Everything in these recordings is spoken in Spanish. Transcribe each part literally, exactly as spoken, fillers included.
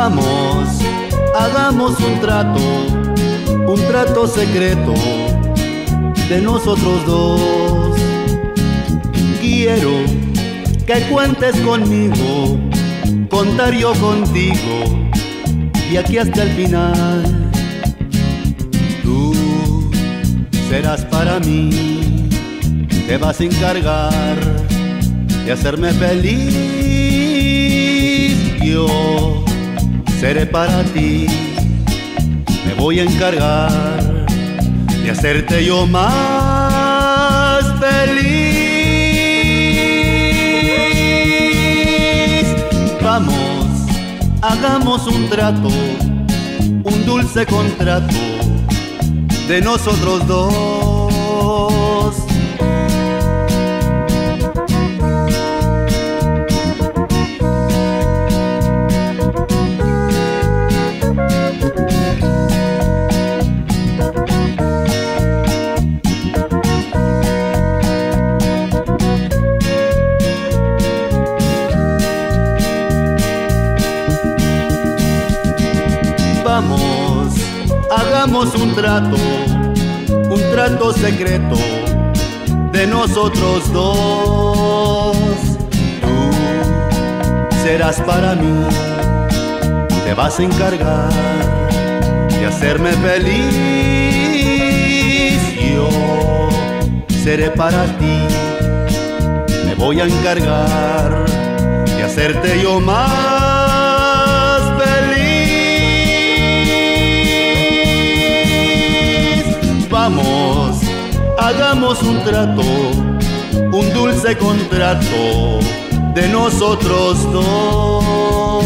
Vamos, hagamos un trato, un trato secreto de nosotros dos. Quiero que cuentes conmigo, contar yo contigo, y aquí hasta el final. Tú serás para mí, te vas a encargar de hacerme feliz. Yo seré para ti, me voy a encargar de hacerte yo más feliz. Vamos, hagamos un trato, un dulce contrato de nosotros dos. Vamos, hagamos un trato, un trato secreto de nosotros dos. Tú serás para mí, te vas a encargar de hacerme feliz. Yo seré para ti, me voy a encargar de hacerte yo más. Vamos, hagamos un trato, un dulce contrato de nosotros dos.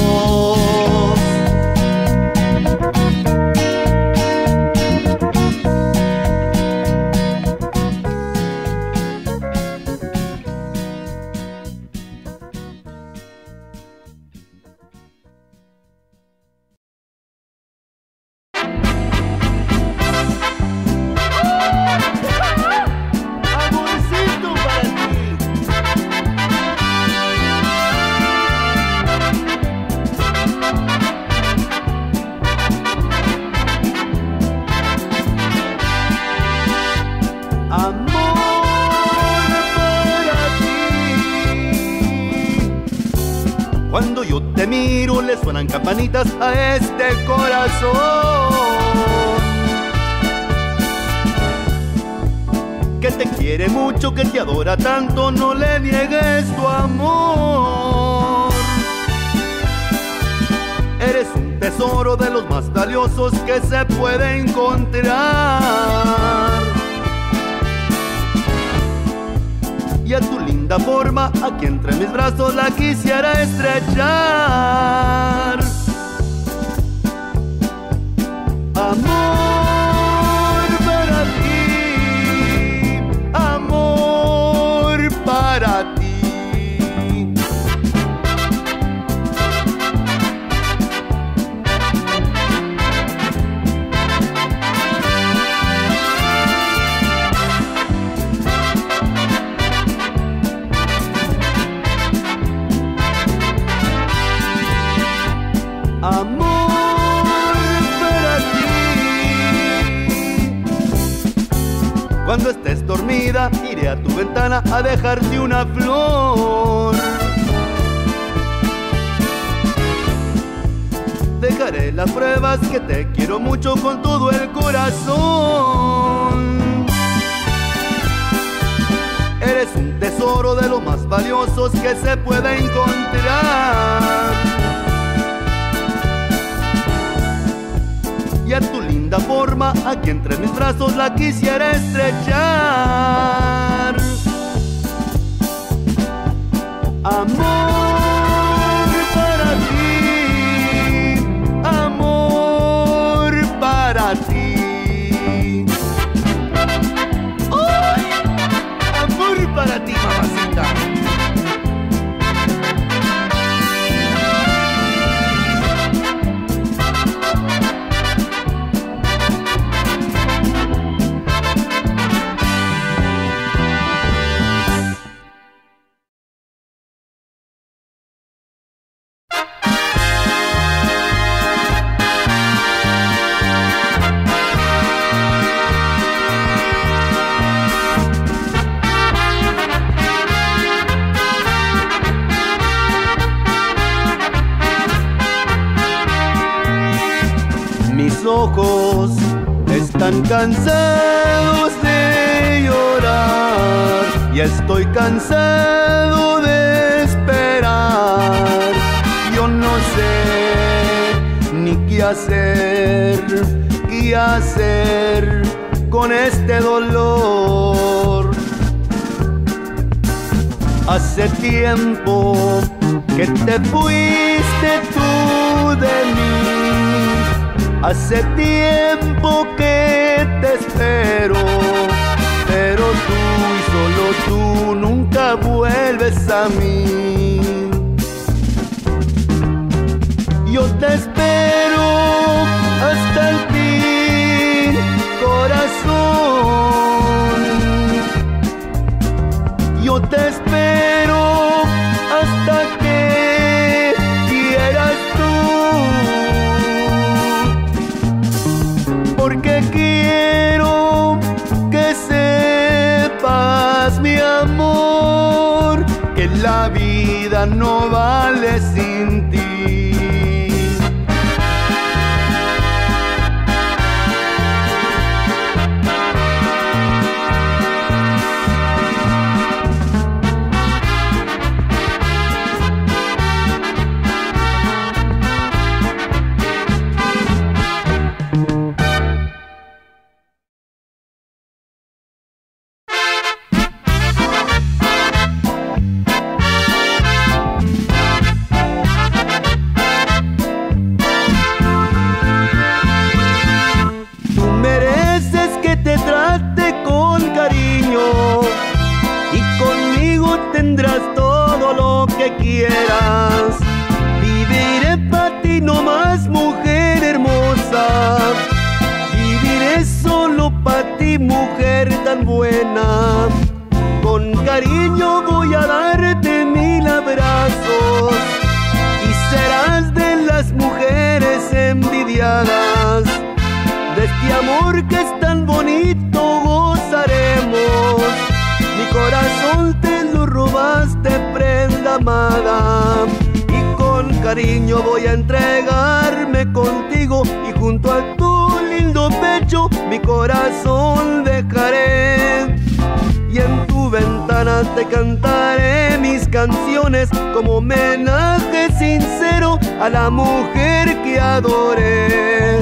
Cuando yo te miro le suenan campanitas a este corazón que te quiere mucho, que te adora tanto, no le niegues tu amor. Eres un tesoro de los más valiosos que se puede encontrar. Y a tu linda forma, aquí entre mis brazos la quisiera estrechar. Amor para ti, amor para ti. Amor para ti. Cuando estés dormida, iré a tu ventana a dejarte una flor. Dejaré las pruebas que te quiero mucho con todo el corazón. Eres un tesoro de los más valiosos que se puede encontrar. Y a tu linda forma, aquí entre mis brazos la quisiera estrechar. Amor para ti, amor para ti. ¡Uy! Amor para ti, mamacita. ojos están cansados de llorar y estoy cansado de esperar. Yo no sé ni qué hacer, qué hacer con este dolor. Hace tiempo que te fuiste tú de mí, hace tiempo que te espero, pero tú y solo tú nunca vuelves a mí. Yo te espero hasta el fin, corazón. Yo te espero hasta que quieras tú, porque quiero que sepas, mi amor, que la vida no vale sin ti. Tendrás todo lo que quieras. Viviré para ti nomás, mujer hermosa. Viviré solo para ti, mujer tan buena. Con cariño voy a darte mil abrazos y serás de las mujeres envidiadas. De este amor que es tan bonito gozaremos. Mi corazón te lo robaste, prenda amada, y con cariño voy a entregarme contigo, y junto a tu lindo pecho mi corazón dejaré. Y en tu ventana te cantaré mis canciones como homenaje sincero a la mujer que adoré.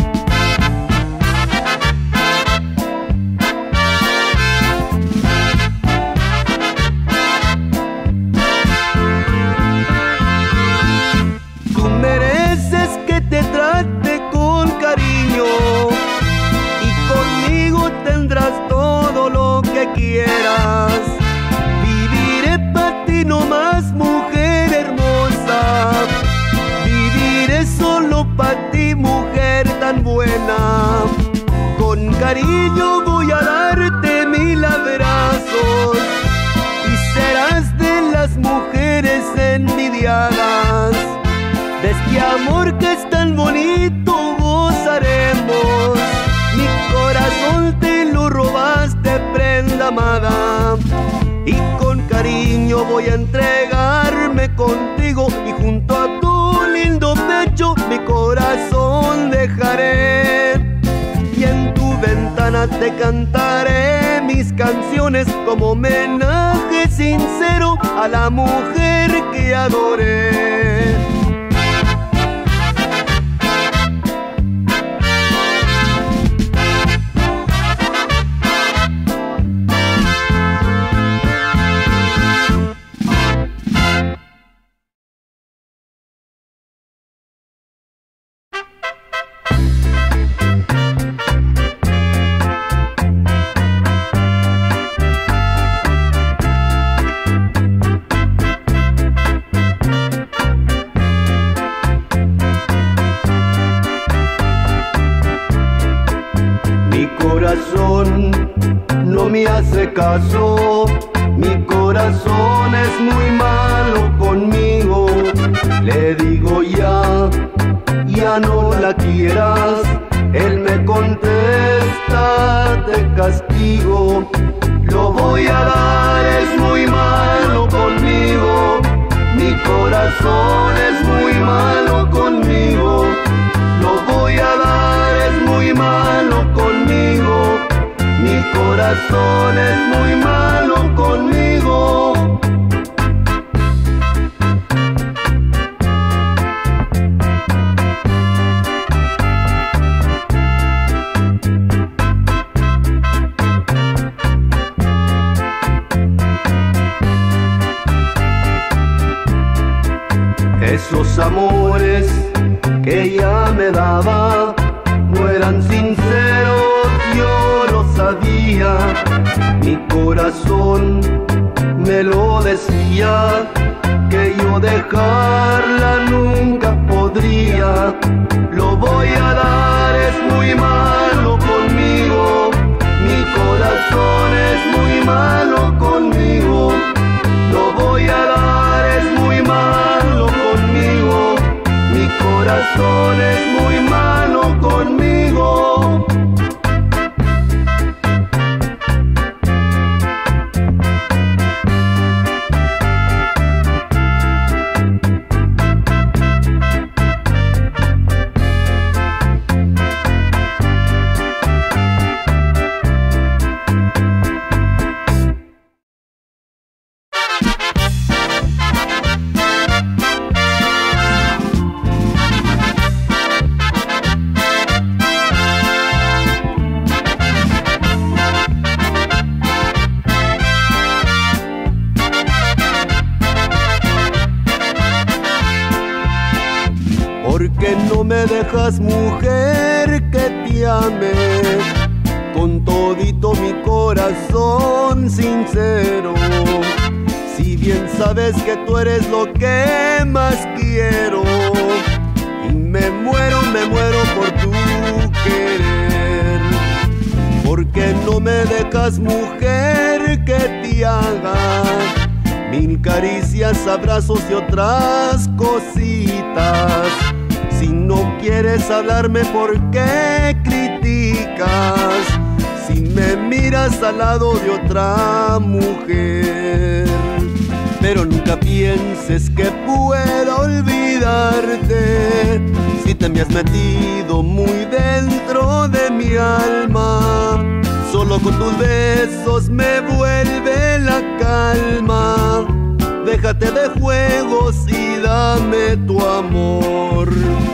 Quieras. Viviré para ti nomás, mujer hermosa. Viviré solo para ti, mujer tan buena. Con cariño voy a darte mil abrazos y serás de las mujeres envidiadas. De este amor que es tan bonito gozaremos. Mi corazón te lo robaste, prenda amada, y con cariño voy a entregarme contigo, y junto a tu lindo pecho mi corazón dejaré. Y en tu ventana te cantaré mis canciones como homenaje sincero a la mujer que adoré. No me hace caso, mi corazón es muy malo conmigo. Le digo ya, ya no la quieras. Él me contesta, te castigo. Lo voy a dar, es muy malo conmigo. Mi corazón es muy malo conmigo. Lo voy a dar, es Esos amores que ella me daba no eran sinceros, yo lo sabía. Mi corazón me lo decía, que yo dejarla nunca podría. Lo voy a dar, es muy malo conmigo. Mi corazón es muy malo conmigo. Lo voy a dar, es muy malo conmigo. Mi corazón es muy malo conmigo. Porque no me dejas, mujer, que te ame con todito mi corazón sincero. Si bien sabes que tú eres lo que más quiero, y me muero, me muero por tu querer. Porque no me dejas, mujer, que te haga mil caricias, abrazos y otras cositas. Si no quieres hablarme, ¿por qué criticas? Si me miras al lado de otra mujer. Pero nunca pienses que pueda olvidarte, si te me has metido muy dentro de mi alma. Solo con tus besos me vuelve la calma. Déjate de juegos y dame tu amor.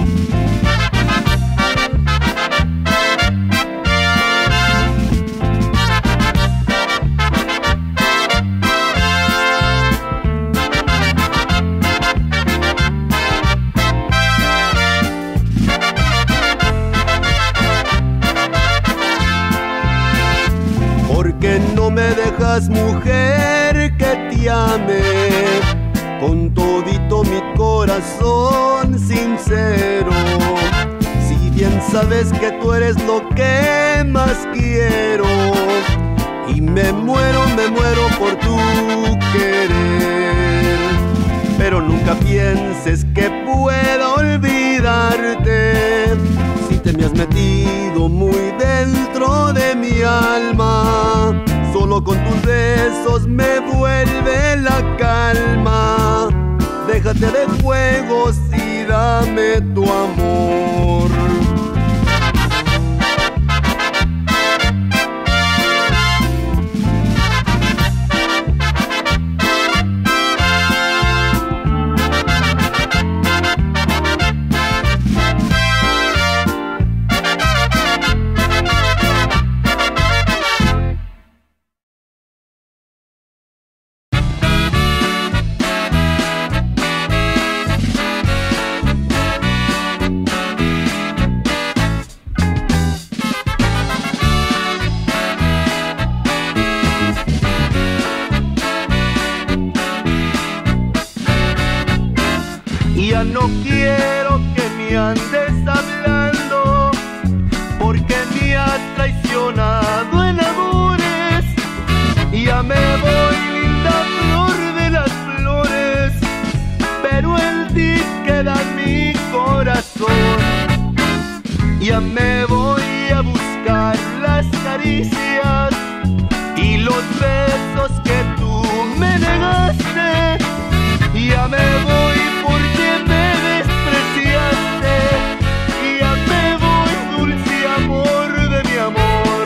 Porque no me dejas, mujer, que te ame con todito mi corazón sincero. Si bien sabes que tú eres lo que más quiero, y me muero, me muero por tu querer. Pero nunca pienses que pueda olvidarte, si te me has metido muy dentro de mi alma. Solo con tus besos me vuelve la calma. Déjate de juegos y dame tu amor. Ya no quiero que me andes hablando, porque me has traicionado en amores. Ya me voy, linda flor de las flores, pero en ti queda mi corazón. Ya me voy a buscar las caricias y los besos que tú me negaste. Ya me voy porque me despreciaste. Ya me voy, dulce amor de mi amor.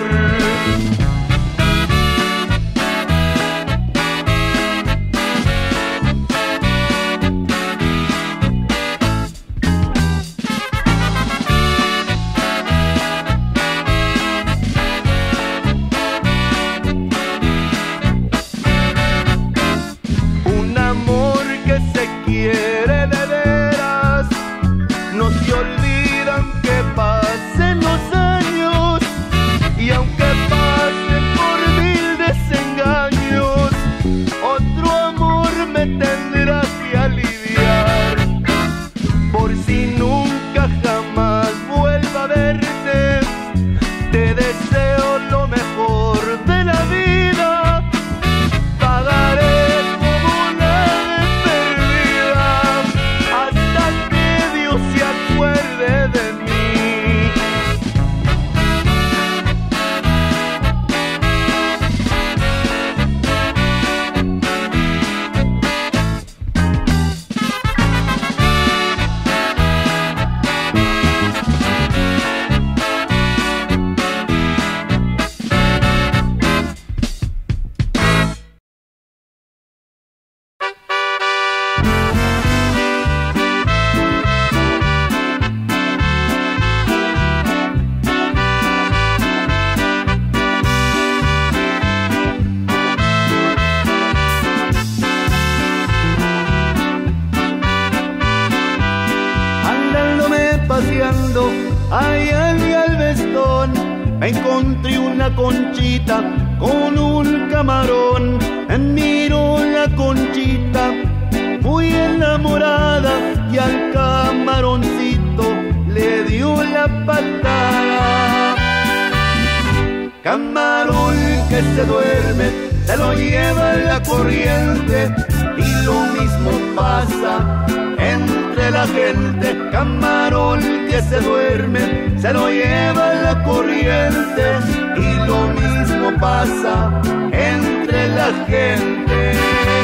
paseando allá en Galveston, me encontré una conchita con un camarón. Miro la conchita muy enamorada y al camaroncito le dio la patada. Camarón que se duerme se lo lleva la corriente, y lo mismo pasa entre la gente. Camarón que se duerme se lo lleva la corriente, y lo mismo pasa entre la gente.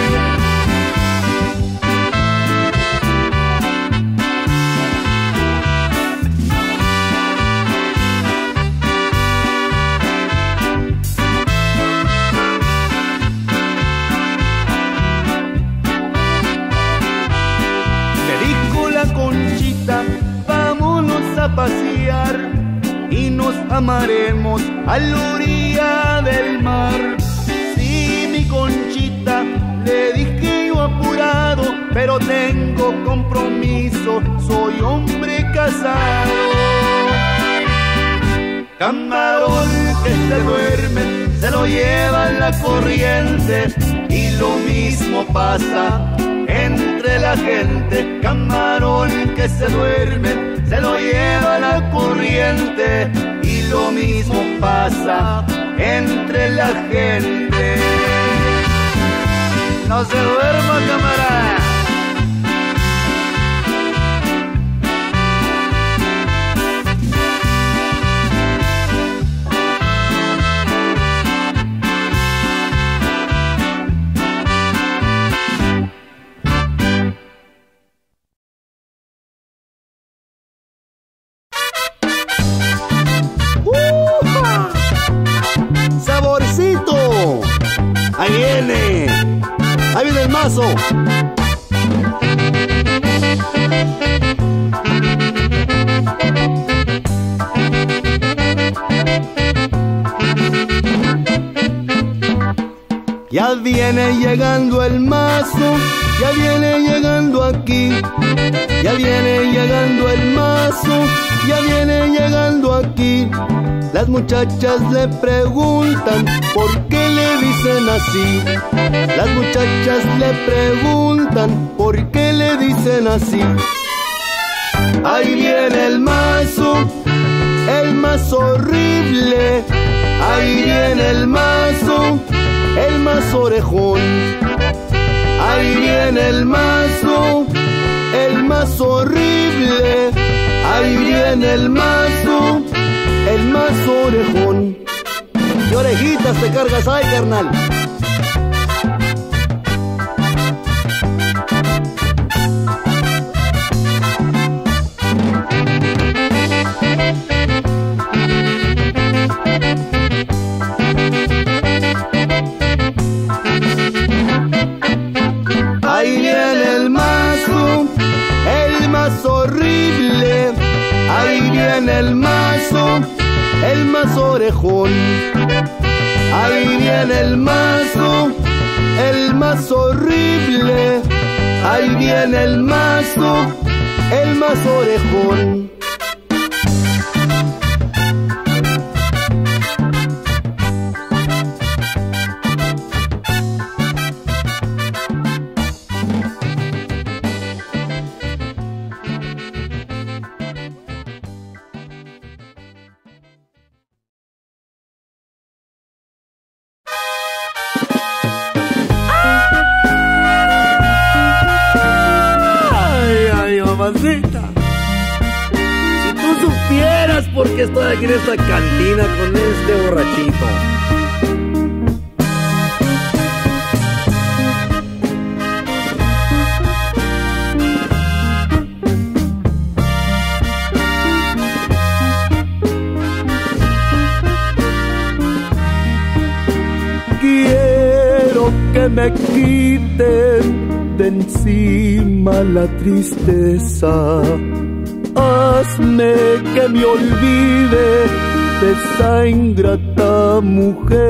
Conchita, vámonos a pasear y nos amaremos a la orilla del mar. Sí, mi Conchita, le dije yo apurado, pero tengo compromiso, soy hombre casado. Camarón que se duerme se lo lleva la corriente, y lo mismo pasa entre la gente. Camarón que se duerme se lo lleva la corriente, y lo mismo pasa entre la gente. No se duerma, camarada. Ahí viene, ahí viene el mazo. Ya viene llegando el mazo, ya viene llegando aquí. Ya viene llegando el mazo, ya viene llegando aquí. Las muchachas le preguntan por qué le dicen así. Las muchachas le preguntan por qué le dicen así. Ahí viene el mazo, el más horrible. Ahí viene el mazo, el más orejón. Ahí viene el mazo, el más horrible. Ahí viene el mazo, el más orejón. ¿Qué orejitas te cargas ahí, carnal? Ahí viene el mazo, el más horrible. Ahí viene el mazo, el más orejón. Ahí viene el mazo, el más horrible. Ahí viene el mazo, el más orejón. Si tú supieras por qué estoy aquí en esta cantina con este borrachito. Quiero que me quiten de encima la tristeza. Hazme que me olvide de esa ingrata mujer.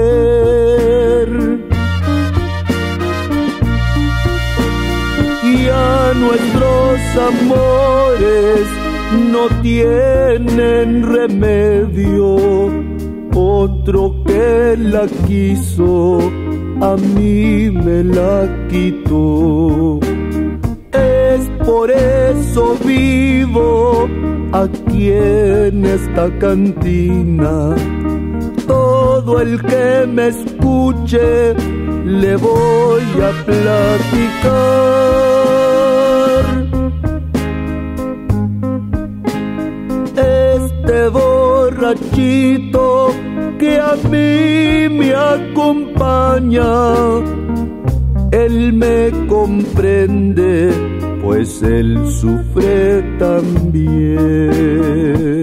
Y a nuestros amores no tienen remedio. Otro que la quiso, a mí me la quitó. Es por eso vivo aquí en esta cantina. Todo el que me escuche le voy a platicar. Este borrachito que a mí me acompaña, él me comprende, pues él sufre también.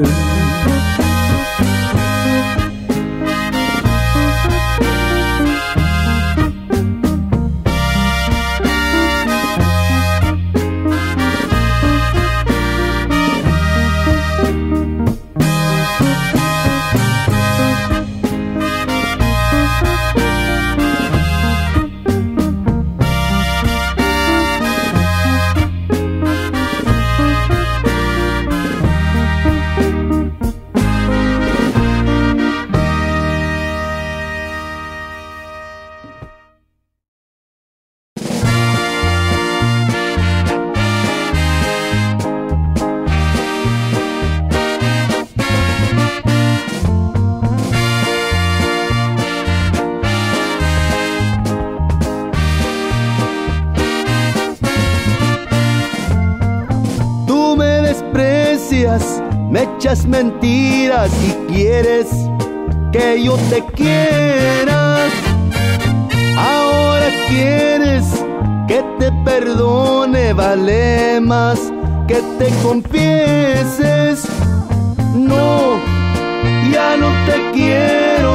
Me echas mentiras y quieres que yo te quiera. Ahora quieres que te perdone, vale más que te confieses. No, ya no te quiero.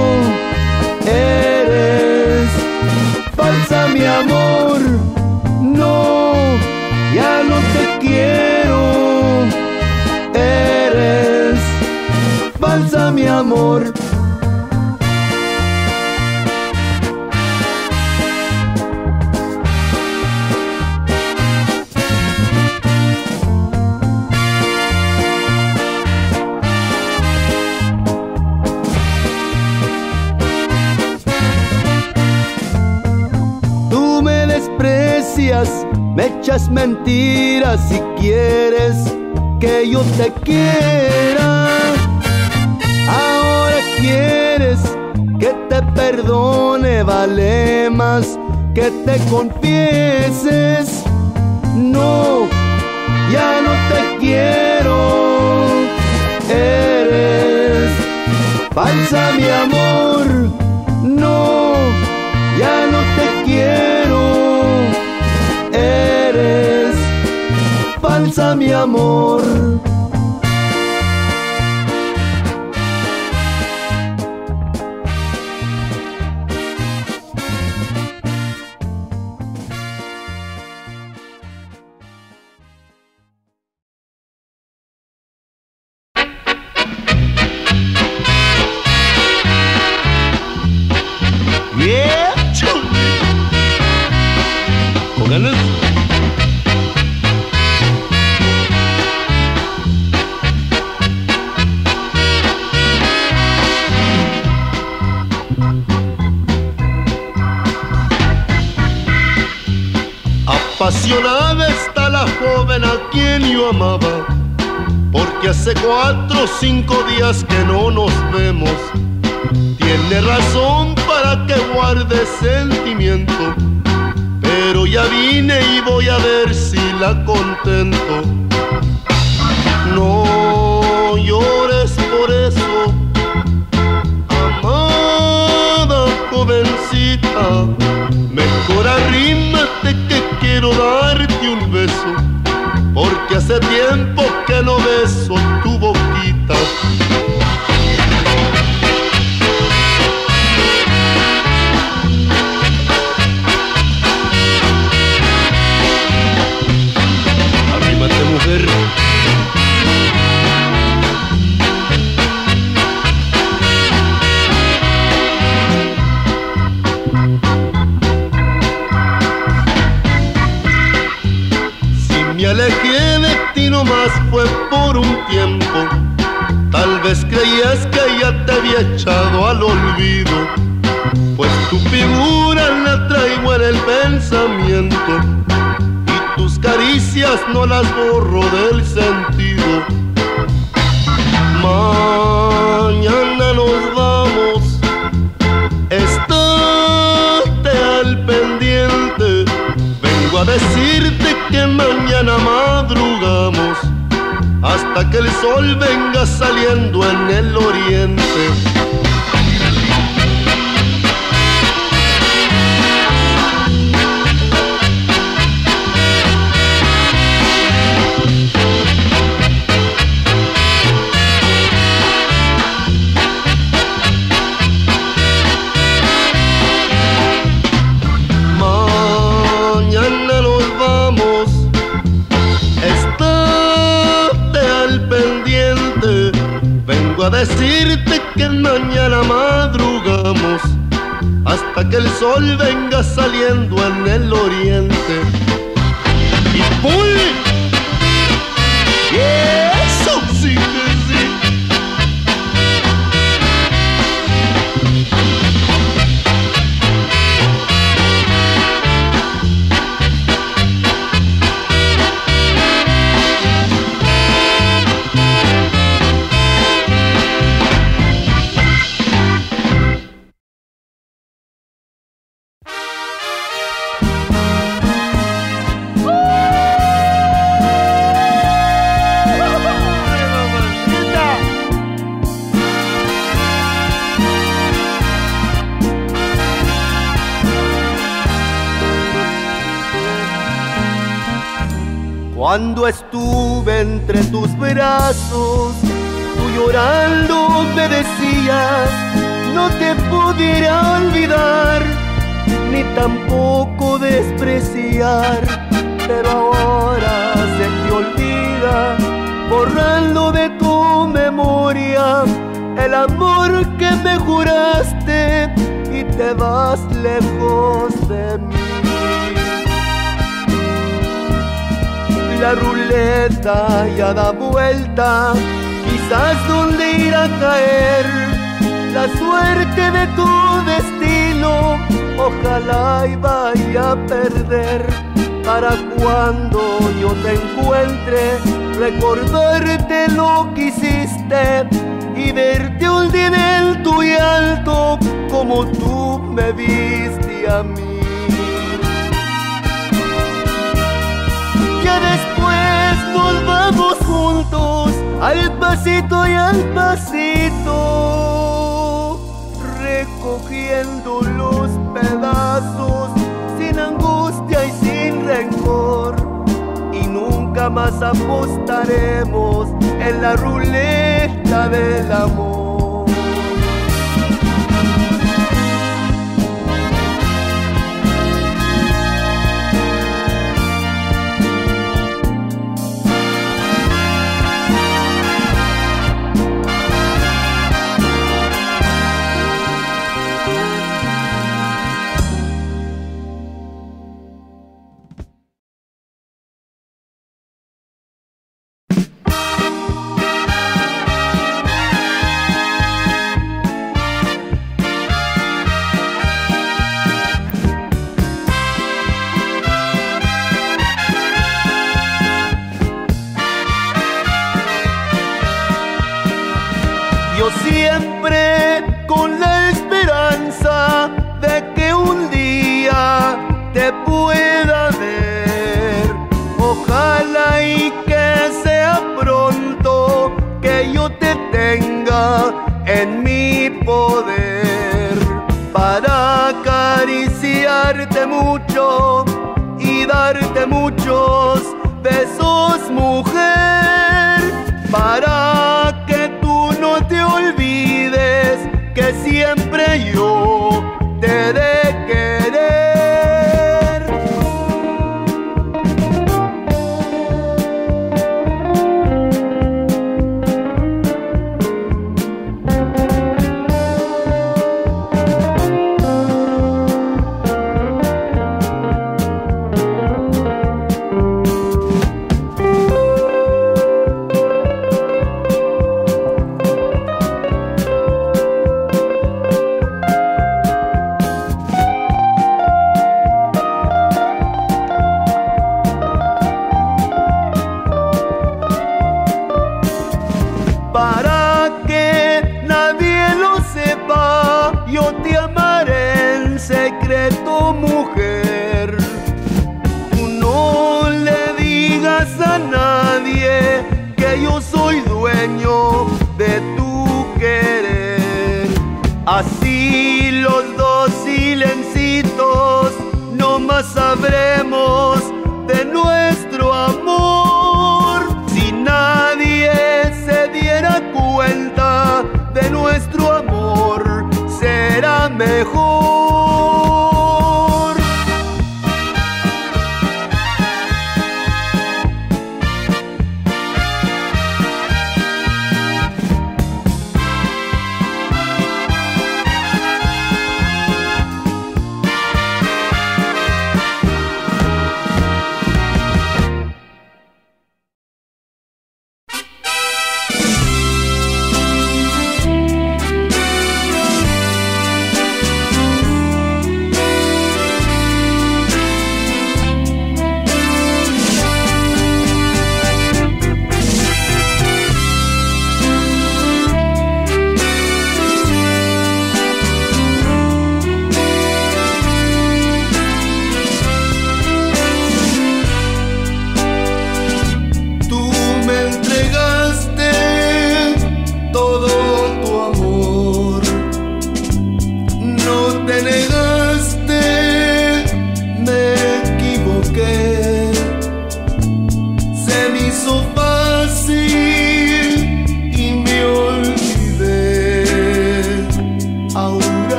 Eres falsa, mi amor. No, ya no te quiero. Eres falsa, mi amor. Tú me desprecias, me echas mentiras si quieres que yo te quiera. Ahora quieres que te perdone, vale más que te confieses. No, ya no te quiero. Eres falsa, mi amor. No, ya no te quiero. Eres falsa, mi amor. Yeah, con ganas. Apasionada está la joven a quien yo amaba, porque hace cuatro o cinco días que no nos vemos. Tiene razón para que guarde sentimiento, pero ya vine y voy a ver si la contento. No llores por eso, amada jovencita. Mejor arrímate que quiero darte un beso, porque hace tiempo que no beso tu boquita. Arrímate, mujer. Me alejé de ti nomás fue por un tiempo. Tal vez creías que ya te había echado al olvido, pues tu figura la traigo en el pensamiento y tus caricias no las borro del sentido. Mañana nos vamos, estate al pendiente. Vengo a decirte que mañana madrugamos hasta que el sol venga saliendo en el oriente. A decirte que mañana madrugamos hasta que el sol venga saliendo en el oriente. Y ¡pum! ¡Eso sí que sí! Cuando estuve entre tus brazos, tú llorando me decías, no te pudiera olvidar, ni tampoco despreciar. Pero ahora se te olvida, borrando de tu memoria el amor que me juraste y te vas lejos de mí. La ruleta ya da vuelta, quizás donde irá a caer la suerte de tu destino, ojalá y vaya a perder. Para cuando yo te encuentre, recordarte lo que hiciste y verte un día en el tu y alto como tú me viste a mí. Ya después nos vamos juntos, al pasito y al pasito, recogiendo los pedazos, sin angustia y sin rencor. Y nunca más apostaremos en la ruleta del amor. Siempre con la esperanza de que un día te pueda ver. Ojalá y que sea pronto, que yo te tenga en mi poder, para acariciarte mucho y darte muchos besos, mujer, para que tú no te olvides que siempre yo te he de querer.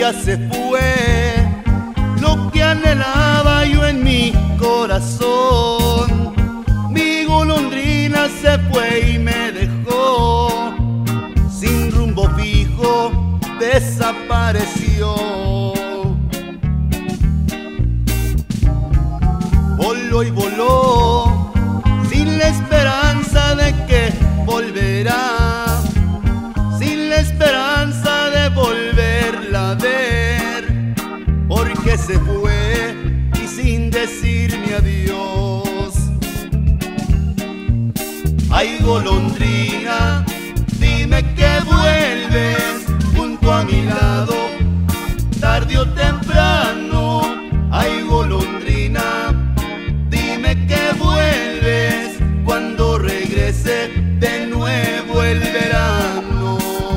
ya se fue lo que anhelaba yo en mi corazón. Mi golondrina se fue y me dejó sin rumbo fijo, desapareció. Voló y voló sin la esperanza de que volverá, sin la esperanza de volverla a ver, porque se fue y sin decirme adiós. Ay, golondrina, dime que vuelves junto a mi lado, tarde o temprano. Ay, golondrina, dime que vuelves cuando regrese de nuevo el verano.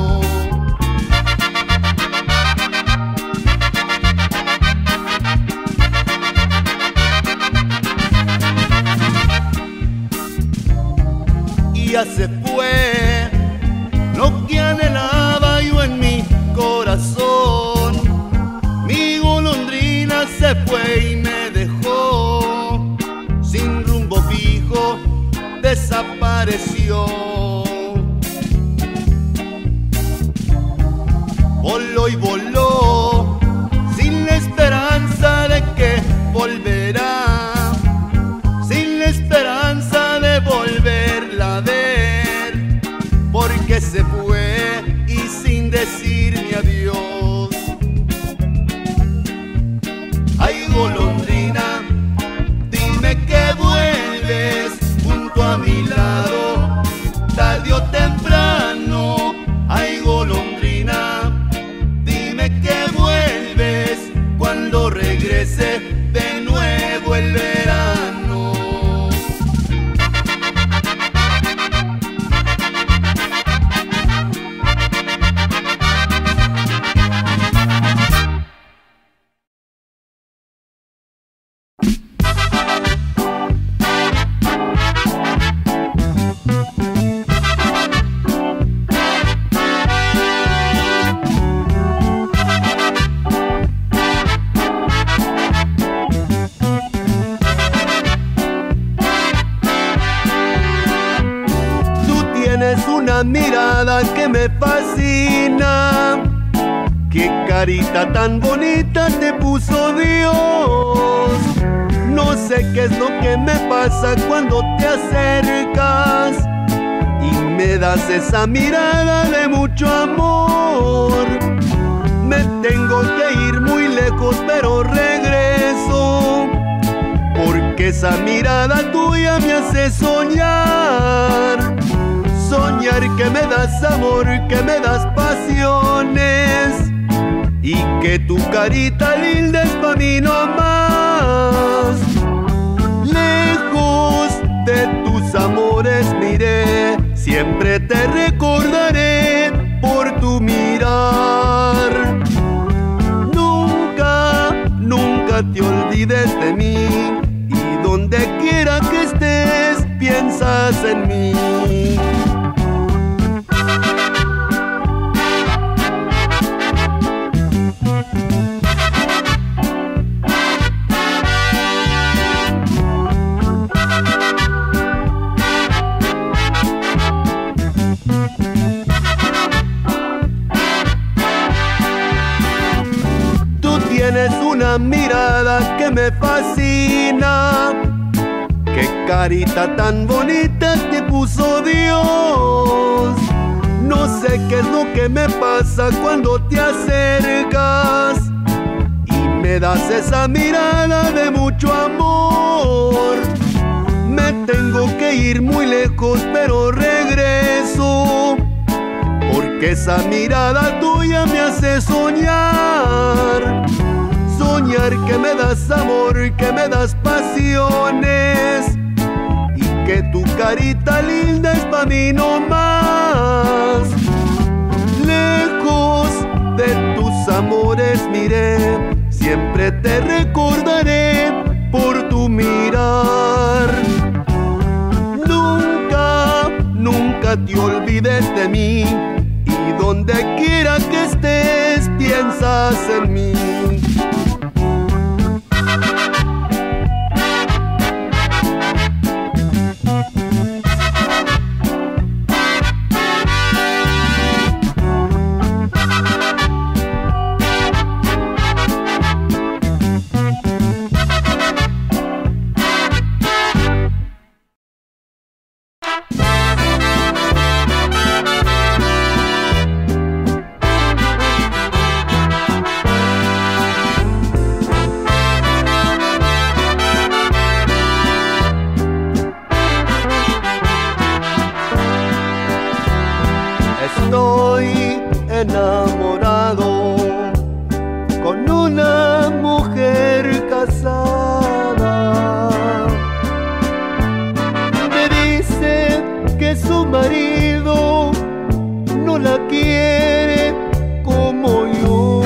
Y ya se fue lo que anhelaba yo en mi corazón. Mi golondrina se fue y me dejó sin rumbo fijo, desapareció. Voló y voló sin la esperanza de que volverá, sin la esperanza de volverla a ver, porque se fue y sin decirme adiós. Ay, golondrina, dime que vuelves junto a mi lado, tarde o temprano. Ay, golondrina, dime que vuelves cuando regrese de nuevo el verano. Una mirada que me fascina, qué carita tan bonita te puso Dios. No sé qué es lo que me pasa cuando te acercas y me das esa mirada de mucho amor. Me tengo que ir muy lejos pero regreso, porque esa mirada tuya me hace soñar. Soñar que me das amor, que me das pasiones y que tu carita linda es pa' mí no más. Lejos de tus amores miré, siempre te recordaré por tu mirar. Nunca, nunca te olvides de mí, y donde quiera que estés piensas en mí. Tienes una mirada que me fascina, qué carita tan bonita te puso Dios. No sé qué es lo que me pasa cuando te acercas y me das esa mirada de mucho amor. Me tengo que ir muy lejos pero regreso, porque esa mirada tuya me hace soñar. Soñar que me das amor, que me das pasiones y que tu carita linda es pa' mí no más. Lejos de tus amores miré, siempre te recordaré por tu mirar. Nunca, nunca te olvides de mí, y donde quiera que estés piensa piensas en mí. Estoy enamorado con una mujer casada. Me dice que su marido no la quiere como yo.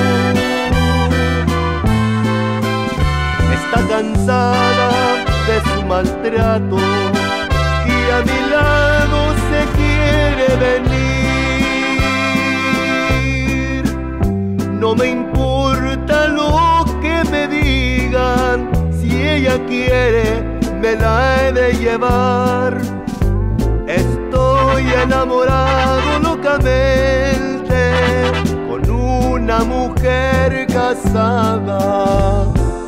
Está cansada de su maltrato y a mi lado se quiere venir. No me importa lo que me digan, si ella quiere me la he de llevar. Estoy enamorado locamente con una mujer casada.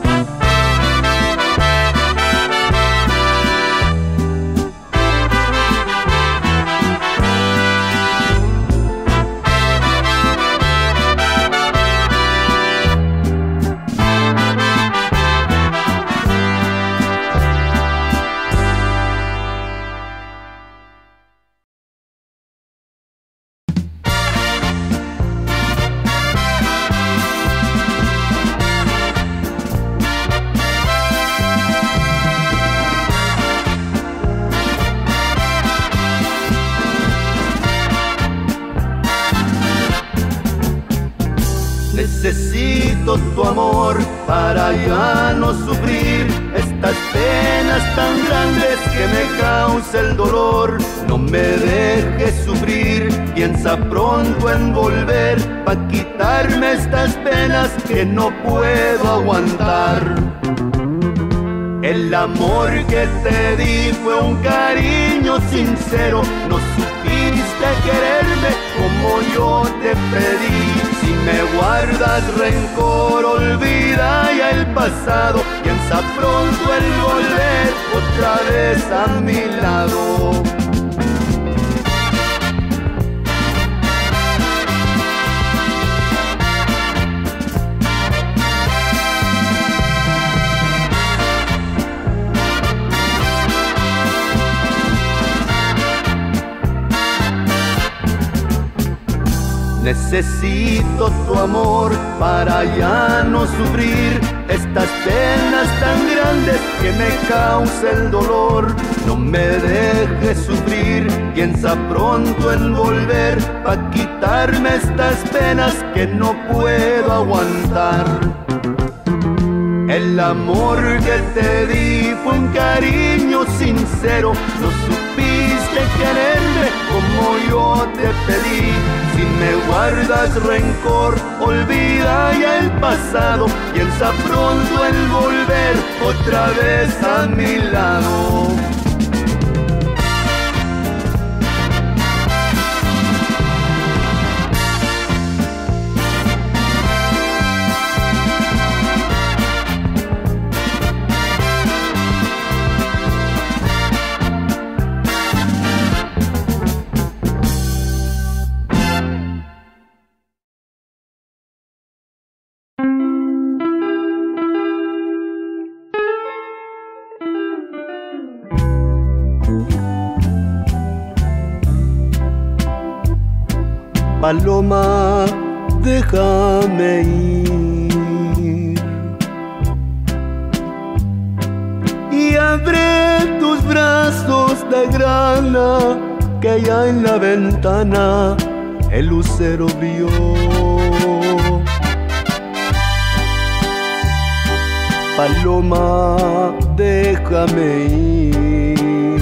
Necesito tu amor para ya no sufrir estas penas tan grandes que me causa el dolor. No me dejes sufrir, piensa pronto en volver pa' quitarme estas penas que no puedo aguantar. El amor que te di fue un cariño sincero, no supiste quererme como yo te pedí. Si me guardas rencor, olvida ya el pasado, piensa pronto en volver otra vez a mi lado. Necesito tu amor para ya no sufrir estas penas tan grandes que me causa el dolor. No me dejes sufrir, piensa pronto en volver pa' quitarme estas penas que no puedo aguantar. El amor que te di fue un cariño sincero, no supiste quererme como yo te pedí. Si me guardas rencor, olvida ya el pasado, piensa pronto en volver otra vez a mi lado. Paloma, déjame ir y abre tus brazos de grana, que allá en la ventana el lucero vio. Paloma, déjame ir.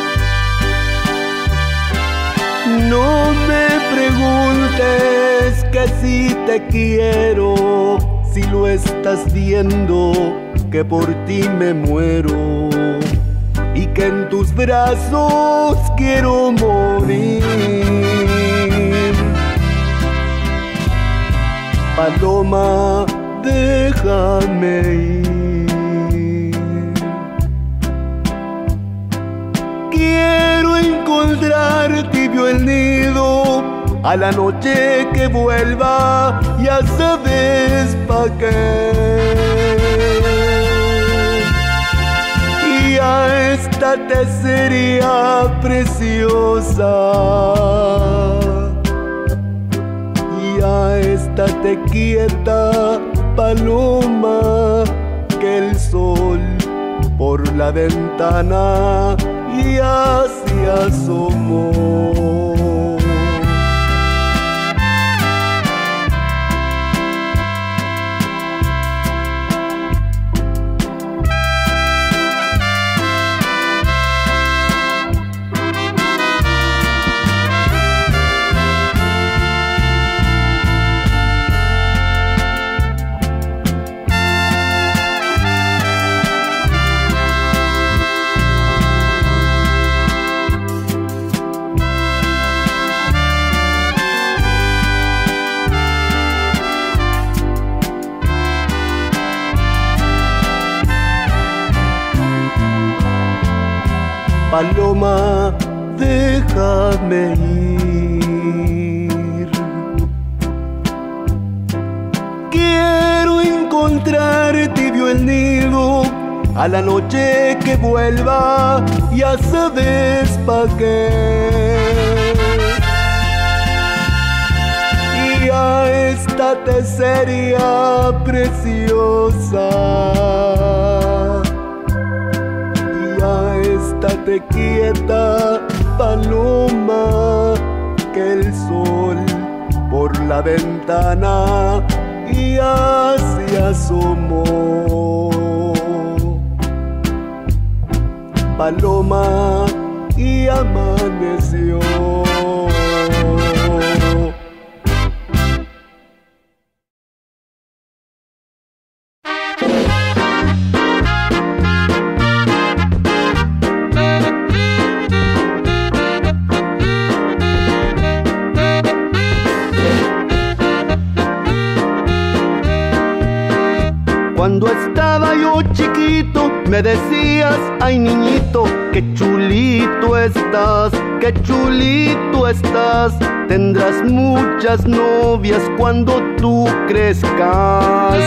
No me preguntes qué que sí te quiero, si lo estás viendo, que por ti me muero y que en tus brazos quiero morir. Paloma, déjame ir. Quiero encontrar tibio el nido a la noche que vuelva, ya sabes pa' qué. Y a esta te sería preciosa, y a estate quieta, paloma, que el sol por la ventana ya se asomó. Paloma, déjame ir. Quiero encontrar tibio el nido a la noche que vuelva, ya sabes pa' qué. Y a esta te sería preciosa, estate quieta, paloma, que el sol por la ventana ya se asomó. Paloma, y amaneció. Cuando estaba yo chiquito me decías, ay niñito, qué chulito estás, qué chulito estás. Tendrás muchas novias cuando tú crezcas.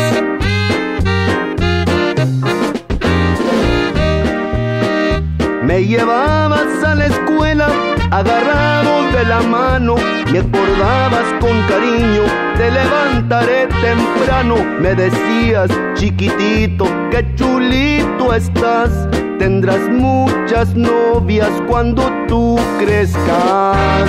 Me llevabas a la escuela agarrado de la mano, me acordabas con cariño, te levantaré temprano. Me decías, chiquitito, qué chulito estás, tendrás muchas novias cuando tú crezcas.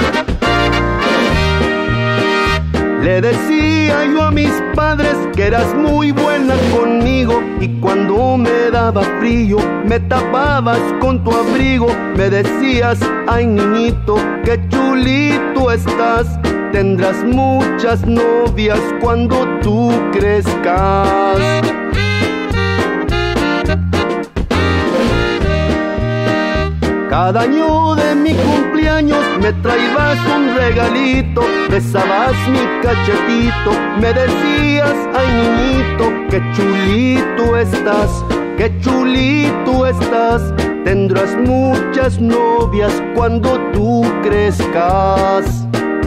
Le decía yo a mis padres que eras muy buena conmigo, y cuando me daba frío me tapabas con tu abrigo. Me decías, ay niñito, qué chulito estás, tendrás muchas novias cuando tú crezcas. Cada año de mi cumpleaños me traías un regalito, besabas mi cachetito, me decías, ay niñito, qué chulito estás, qué chulito estás, tendrás muchas novias cuando tú crezcas.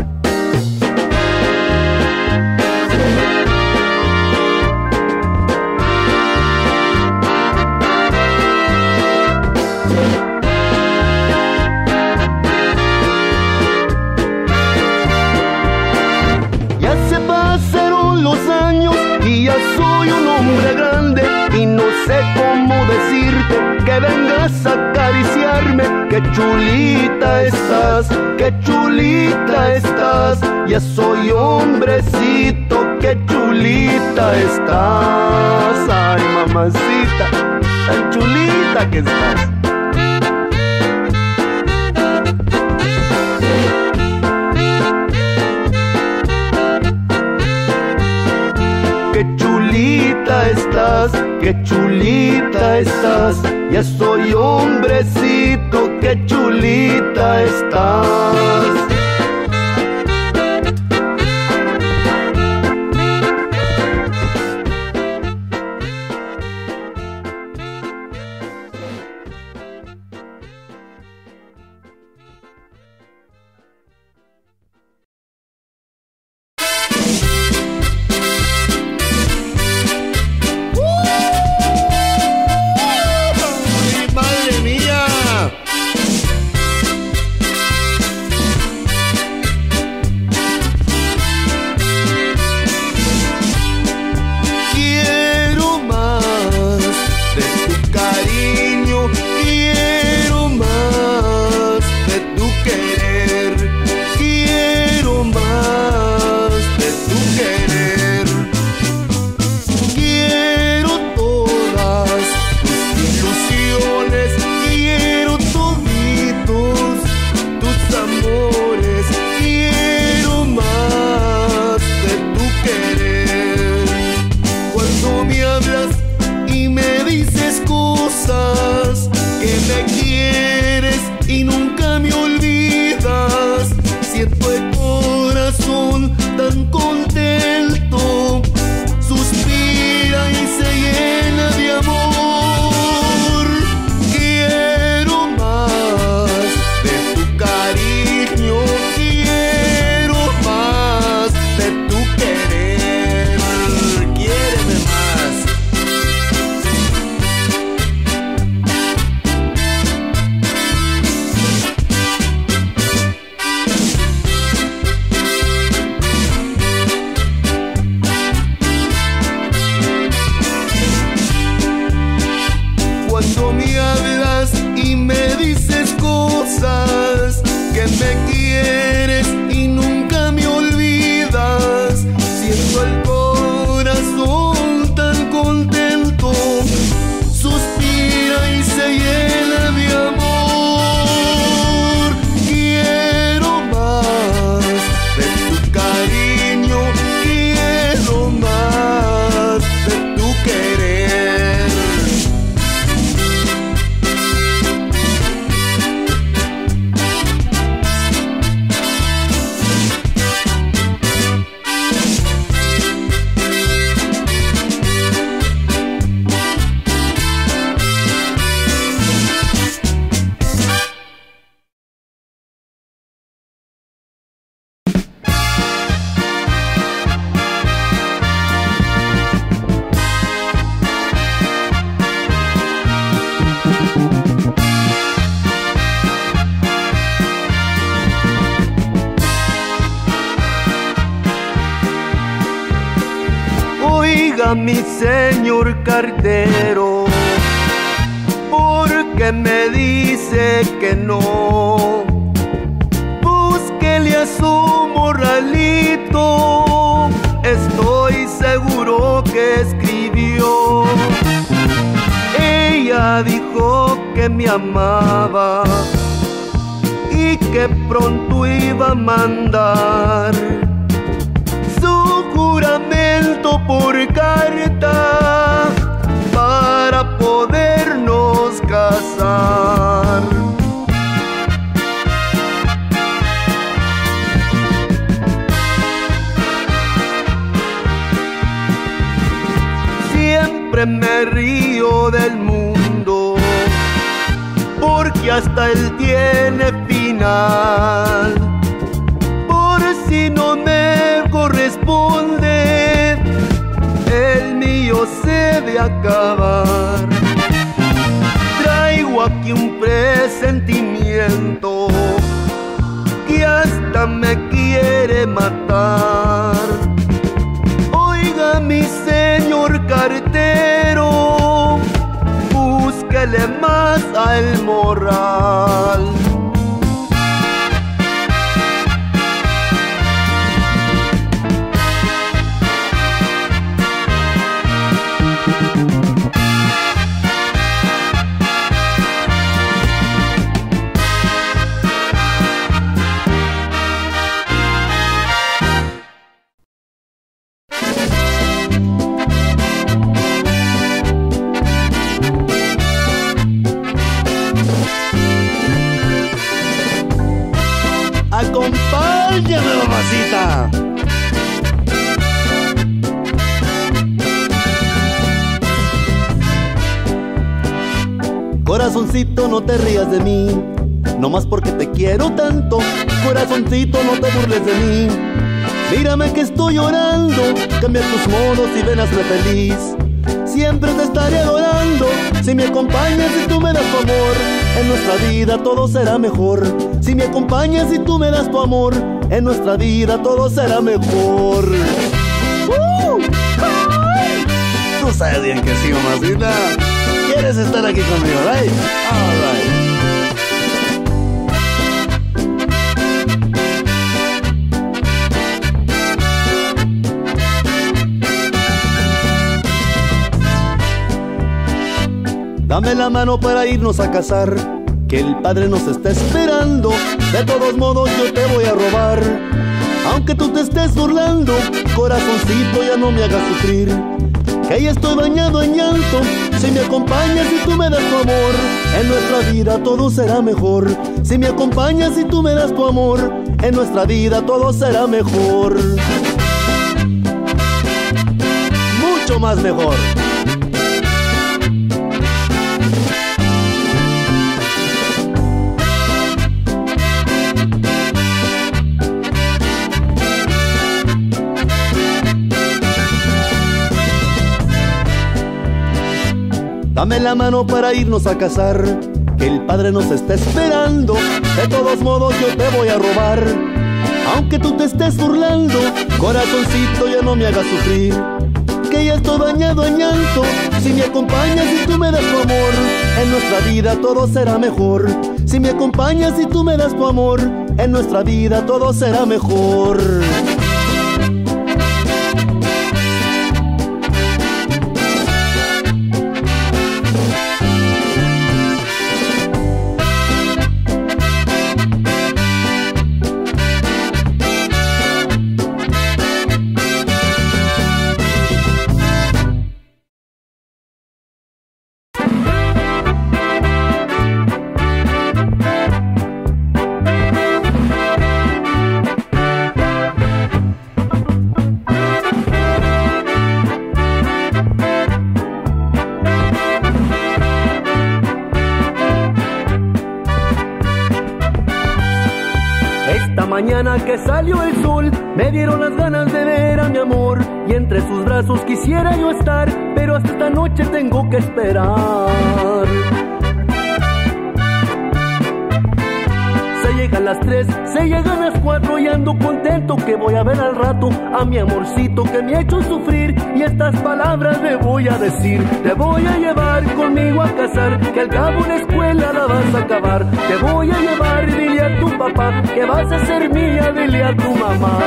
Soy un hombre grande y no sé cómo decirte que vengas a acariciarme. Qué chulita estás, qué chulita estás, ya soy hombrecito, qué chulita estás. Ay mamacita, tan chulita que estás. estás, qué chulita estás. Ya soy hombrecito, qué chulita estás. Mi señor cartero, porque me dice que no. Búsquele a su morralito, estoy seguro que escribió. Ella dijo que me amaba y que pronto iba a mandar su juramento por carta para podernos casar. Siempre me río del mundo porque hasta él tiene final. Por si no me corresponde, el mío se de acabar. Traigo aquí un presentimiento que hasta me quiere matar. Oiga, mi señor cartero, búsquele más al morral. Corazoncito, no te rías de mí, no más porque te quiero tanto. Corazoncito, no te burles de mí, mírame que estoy llorando. Cambia tus modos y ven, hazme feliz. Siempre te estaré adorando. Si me acompañas y tú me das tu amor, en nuestra vida todo será mejor. Si me acompañas y tú me das tu amor, en nuestra vida todo será mejor. ¡Uh! ¡Ay! Tú sabes bien que sí, mamacita. ¿Quieres estar aquí conmigo, right? All right. Dame la mano para irnos a casar, que el padre nos está esperando. De todos modos yo te voy a robar, aunque tú te estés burlando. Corazoncito, ya no me hagas sufrir, que ya estoy bañado en llanto. Si me acompañas y tú me das tu amor, en nuestra vida todo será mejor. Si me acompañas y tú me das tu amor, en nuestra vida todo será mejor. Mucho más mejor. Dame la mano para irnos a casar, que el padre nos está esperando. De todos modos yo te voy a robar, aunque tú te estés burlando. Corazoncito, ya no me hagas sufrir, que ya estoy bañado en llanto. Si me acompañas y tú me das tu amor, en nuestra vida todo será mejor. Si me acompañas y tú me das tu amor, en nuestra vida todo será mejor. Mañana que salió el sol, me dieron las ganas de ver a mi amor, y entre sus brazos quisiera yo estar, pero hasta esta noche tengo que esperar. Se llegan las tres, se llegan las cuatro, y ando contento que voy a ver al rato a mi amorcito que me ha hecho sufrir, y estas palabras le voy a decir. Te voy a llevar conmigo a casar, que al cabo la escuela la vas a acabar. Te voy a llevar, dile a tu papá que vas a ser mía, dile a tu mamá.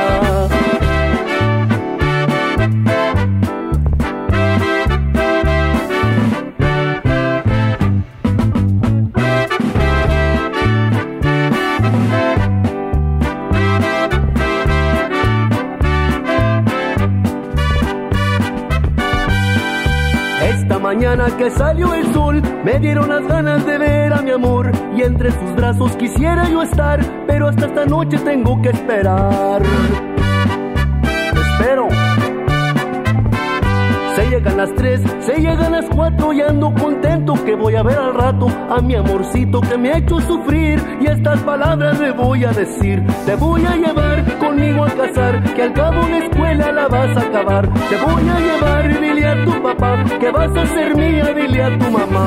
Mañana que salió el sol, me dieron las ganas de ver a mi amor, y entre sus brazos quisiera yo estar, pero hasta esta noche tengo que esperar. Espero. Se llegan las tres, se llegan las cuatro, y ando contento que voy a ver al rato a mi amorcito que me ha hecho sufrir, y estas palabras le voy a decir. Te voy a llevar conmigo a casar, que al cabo la escuela la vas a acabar. Te voy a llevar, dile a tu papá que vas a ser mía, dile a tu mamá.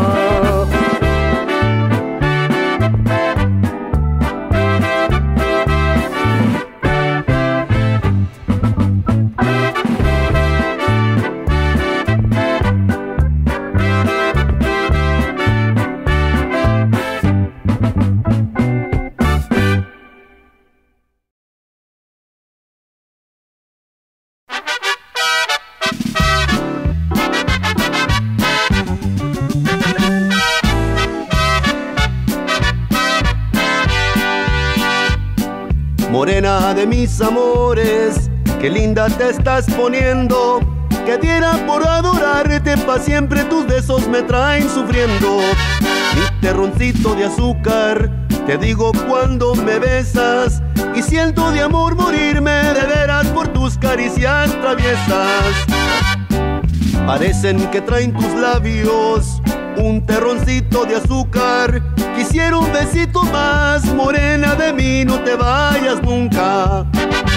Morena de mis amores, qué linda te estás poniendo, que diera por adorarte, pa' siempre tus besos me traen sufriendo. Mi terroncito de azúcar, te digo cuando me besas, y siento de amor morirme de veras por tus caricias traviesas. Parecen que traen tus labios un terroncito de azúcar. Quisiera un besito más, morena de mí, no te vayas nunca.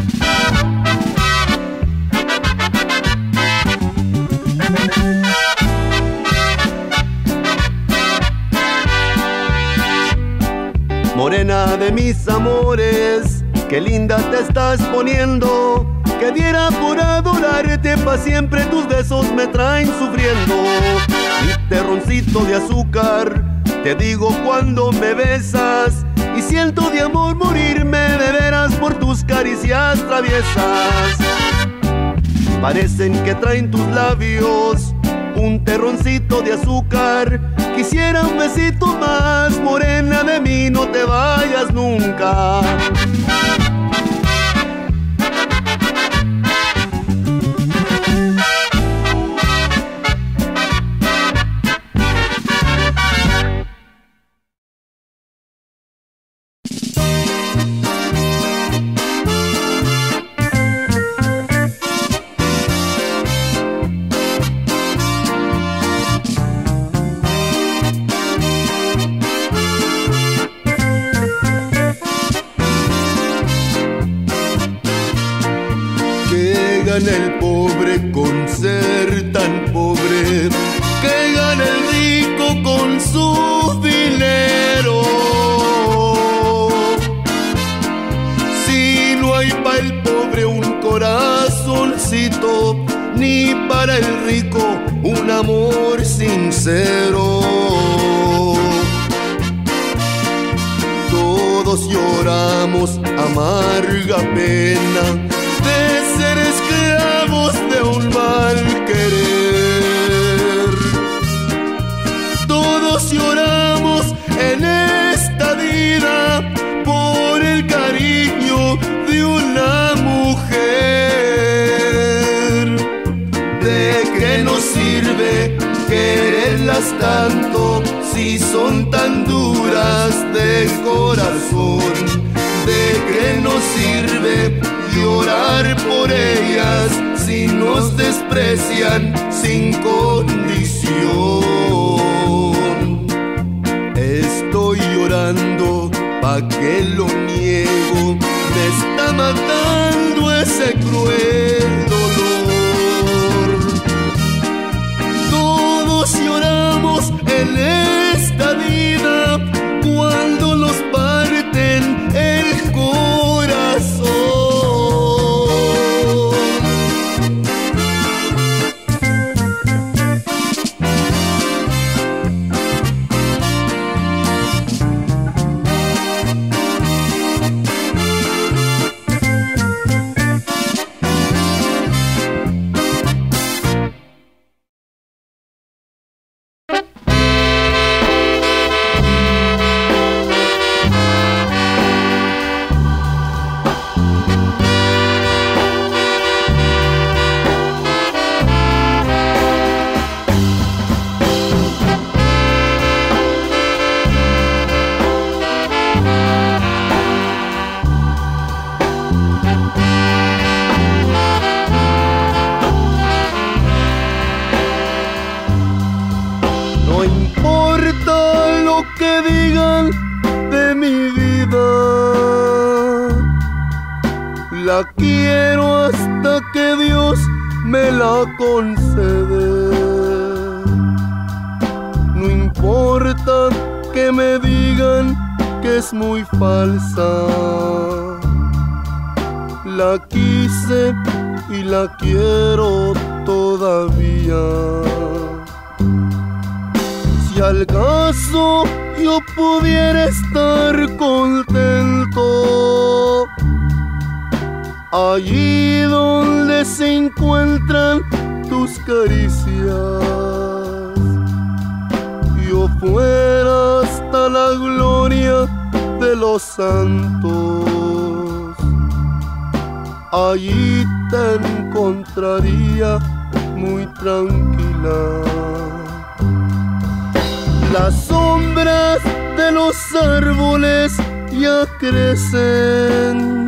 Morena de mis amores, qué linda te estás poniendo. Que diera por adorarte pa' siempre, tus besos me traen sufriendo. Mi terroncito de azúcar, te digo cuando me besas, y siento de amor morirme de veras por tus caricias traviesas. Parecen que traen tus labios un terroncito de azúcar. Quisiera un besito más, morena de mí, no te vayas nunca. El pobre con ser tan pobre, que gana el rico con su dinero. Si no hay para el pobre un corazoncito, ni para el rico un amor sincero. Todos lloramos amarga pena de ser esclavos de un mal querer. Todos lloramos en esta vida por el cariño de una mujer. ¿De qué nos sirve quererlas tanto si son tan duras de corazón? ¿De qué nos sirve llorar por ellas si nos desprecian sin condición? Estoy llorando, ¿pa' qué lo niego? Me está matando ese cruel dolor. Todos lloramos en esta vida cuando nos parten el corazón. La quiero hasta que Dios me la concede. No importa que me digan que es muy falsa. La quise y la quiero todavía. Si al caso yo pudiera estar contento allí donde se encuentran tus caricias, yo fuera hasta la gloria de los santos, allí te encontraría muy tranquila. Las sombras de los árboles ya crecen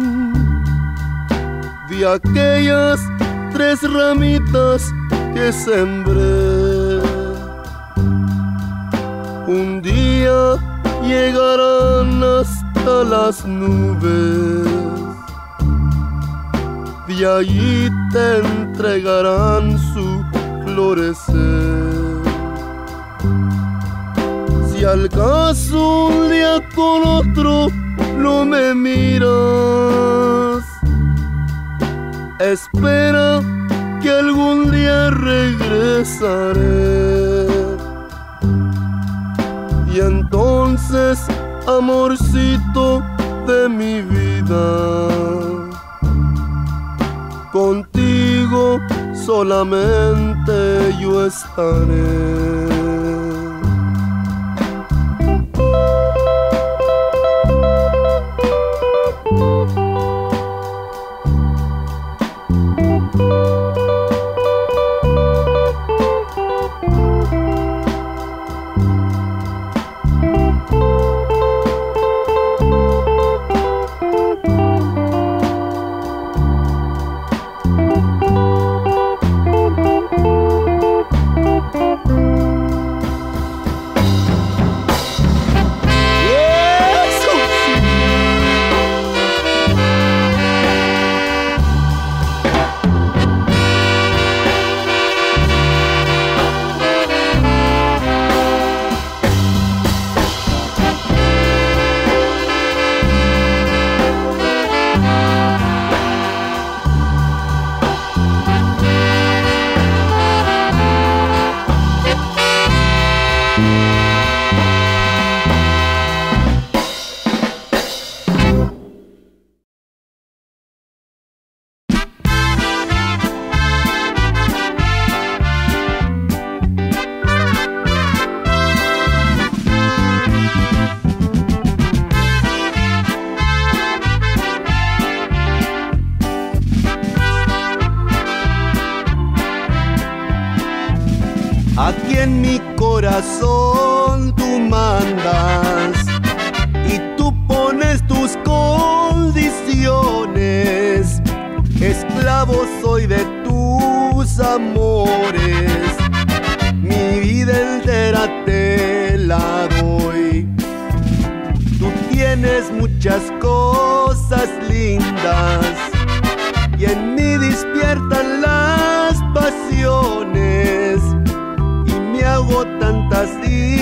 de aquellas tres ramitas que sembré. Un día llegarán hasta las nubes, de allí te entregarán su florecer. Si al caso un día con otro no me miras, espera que algún día regresaré. Y entonces, amorcito de mi vida, contigo solamente yo estaré. Aquí en mi corazón tú mandas y tú pones tus condiciones. Esclavo soy de tus amores, mi vida entera te la doy. Tú tienes muchas cosas lindas y en mí despiertan las pasiones. Me hago tantas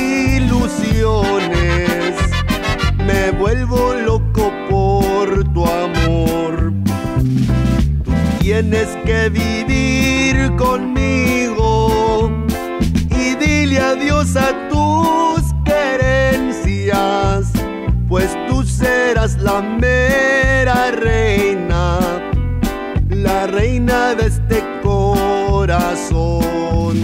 ilusiones, me vuelvo loco por tu amor. Tú tienes que vivir conmigo y dile adiós a tus querencias, pues tú serás la mera reina, la reina de este corazón.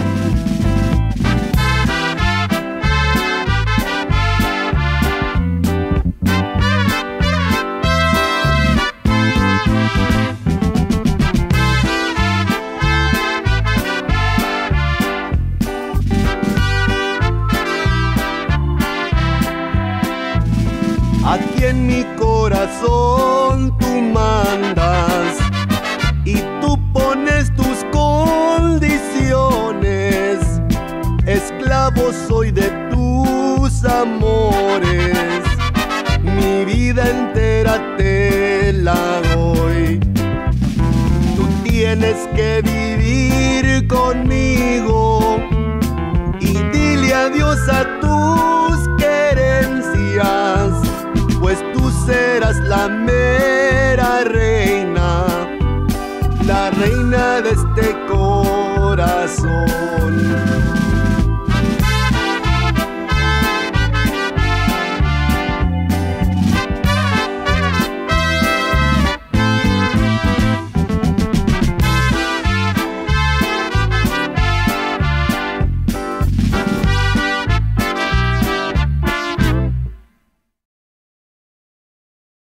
Aquí en mi corazón tú mandas y tú pones tus condiciones. Esclavo soy de tus amores, mi vida entera te la doy. Tú tienes que vivir conmigo y dile adiós a tus querencias, pues tú serás la mera reina, la reina de este corazón.